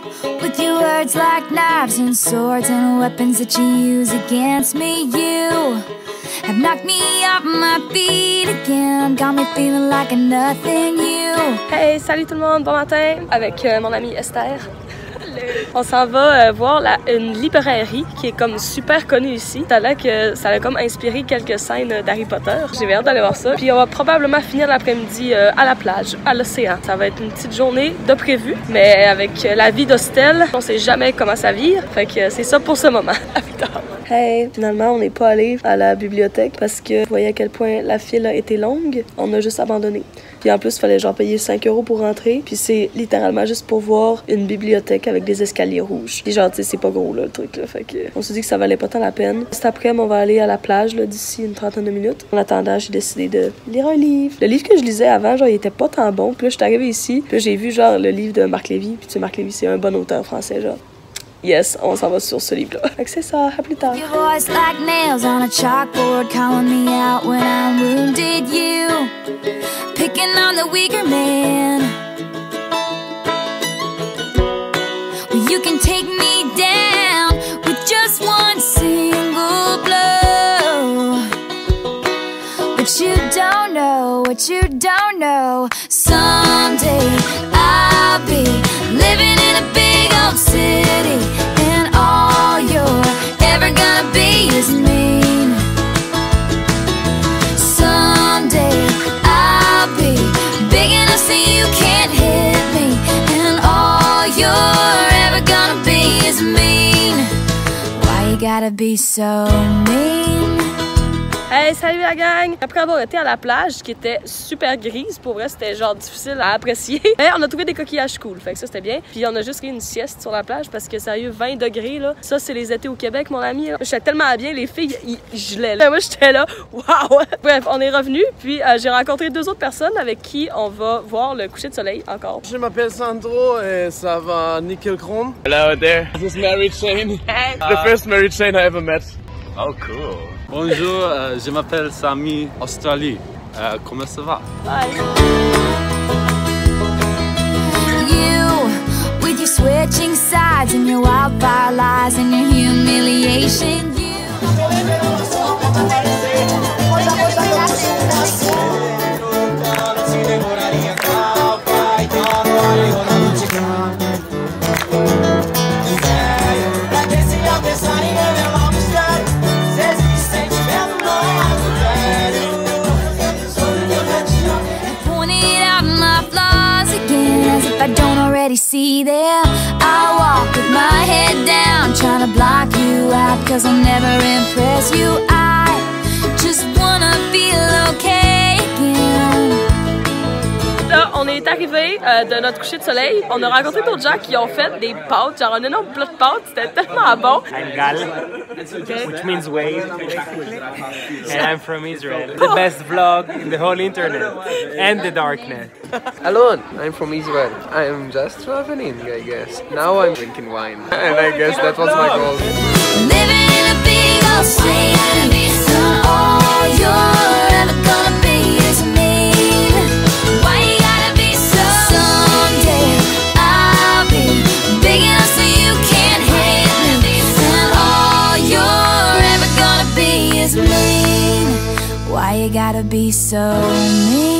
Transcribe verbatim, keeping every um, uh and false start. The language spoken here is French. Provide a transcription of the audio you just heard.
with your words like knives and swords and weapons that you use against me. You have knocked me off my feet again, got me feeling like a nothing. You. Hey, salut tout le monde, bon matin, avec euh, mon amie Esther. On s'en va euh, voir la, une librairie qui est comme super connue ici. Ça a l'air que ça a comme inspiré quelques scènes d'Harry Potter. J'ai hâte d'aller voir ça. Puis on va probablement finir l'après-midi euh, à la plage, à l'océan. Ça va être une petite journée de prévu, mais avec euh, la vie d'hostel, on sait jamais comment ça vire. Fait que euh, c'est ça pour ce moment. À plus tard. Hey, finalement on n'est pas allé à la bibliothèque parce que vous voyez à quel point la file a été longue. On a juste abandonné. Puis en plus, il fallait genre payer cinq euros pour rentrer. Puis c'est littéralement juste pour voir une bibliothèque avec des escaliers rouges. Puis genre, tu sais, c'est pas gros là, le truc là. Fait que on s'est dit que ça valait pas tant la peine. Cet après-midi, on va aller à la plage là d'ici une trentaine de minutes. En attendant, j'ai décidé de lire un livre. Le livre que je lisais avant, genre, il était pas tant bon. Puis là, je suis arrivée ici. Puis là, j'ai vu genre le livre de Marc Lévy. Puis tu sais, Marc Lévy, c'est un bon auteur français, genre. Yes, on s'en va sur ce livre-là. Fait que c'est ça, à plus tard. Your voice like nails on a chalkboard, calling me out when I'm wounded. You picking on the weaker man. Well, you can take me down with just one single blow. But you don't know what you don't know. Someday I'll be living in a big old city, and all you're ever gonna be is mean. Someday I'll be big enough so you can't hit me, and all you're ever gonna be is mean. Why you gotta be so mean? Hey, salut la gang! Après avoir été à la plage, qui était super grise, pour vrai, c'était genre difficile à apprécier. Mais on a trouvé des coquillages cool, fait que ça c'était bien. Puis on a juste pris une sieste sur la plage parce que sérieux, vingt degrés là. Ça, c'est les étés au Québec, mon ami. J'étais tellement bien, les filles, ils gelaient là. Moi, j'étais là, waouh! Bref, on est revenu, puis euh, j'ai rencontré deux autres personnes avec qui on va voir le coucher de soleil encore. Je m'appelle Sandro et ça va nickel chrome. Hello there. This is Mary Shane. Hey. The first Mary Shane I ever met. Oh cool. Bonjour, euh, je m'appelle Sami, Australie. Euh, comment ça va? Bye. You, with your switching sides and your wildfire lies and your humiliation. You. See there, I walk with my head down, trying to block you out, cause I'll never impress you. I just wanna feel okay again. Là, on est arrivé euh, de notre coucher de soleil. On a rencontré d'autres gens qui ont fait des pâtes, genre un énorme plat de pâtes. C'était tellement bon. I'm Gal, Okay. which means wave, and I'm from Israel. The best vlog in the whole internet and the darknet. Hello, I'm from Israel. I'm just traveling, I guess. Now I'm drinking wine. And I guess that was my goal. Living in a big old city, and all you're ever gonna be is mean. Why you gotta be so? Someday I'll be big enough so you can't hate me, and all you're ever gonna be is mean. Why you gotta be so mean?